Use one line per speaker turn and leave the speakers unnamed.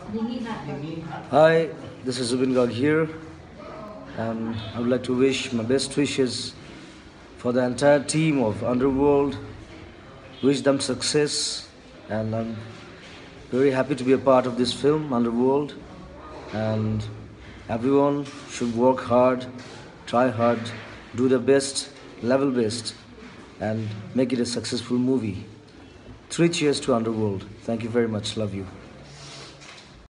Hi, this is Zubeen Garg here, and I would like to wish my best wishes for the entire team of Underworld. Wish them success, and I'm very happy to be a part of this film, Underworld. And everyone should work hard, try hard, do their best, level best, and make it a successful movie. Three cheers to Underworld. Thank you very much. Love you.